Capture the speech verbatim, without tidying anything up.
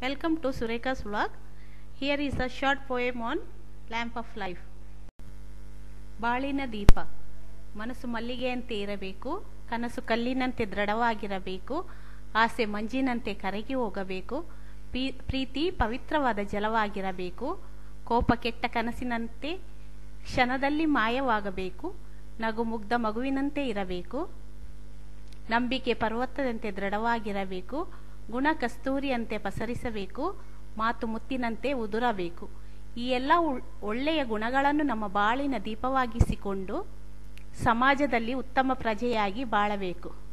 Welcome to Sureka's vlog. Here is a short poem on lamp of life. ಬಾಳಿನ ದೀಪ ಮನಸ್ಸು ಮಲ್ಲಿಗೆಯಂತೆ ಇರಬೇಕು, ಕನಸು ಕಲ್ಲಿನಂತೆ ದೃಢವಾಗಿರಬೇಕು, ಆಸೆ ಮಂಜಿನಂತೆ ಕರಗಿ ಹೋಗಬೇಕು, ಪ್ರೀತಿ ಪವಿತ್ರವಾದ ಜಲವಾಗಿರಬೇಕು, ಕೋಪ ಕೆಟ್ಟ ಕನಸಿನಂತೆ ಕ್ಷಣದಲ್ಲಿ ಮಾಯವಾಗಬೇಕು, ನಗು ಮುಗ್ಧ ಮಗುವಿನಂತೆ ಇರಬೇಕು, ನಂಬಿಕೆ ಪರ್ವತದಂತೆ ದೃಢವಾಗಿರಬೇಕು, ಗುಣ ಕಸ್ತೂರಿಯಂತೆ ಪಸರಿಸಬೇಕು, ಮಾತು ಮುತ್ತಿನಂತೆ ಉದುರಬೇಕು. ಈ ಎಲ್ಲ ಒಳ್ಳೆಯ ಗುಣಗಳನ್ನು ನಮ್ಮ ಬಾಳಿನ ದೀಪವಾಗಿಸಿಕೊಂಡು ಸಮಾಜದಲ್ಲಿ ಉತ್ತಮ ಪ್ರಜೆಯಾಗಿ ಬಾಳಬೇಕು.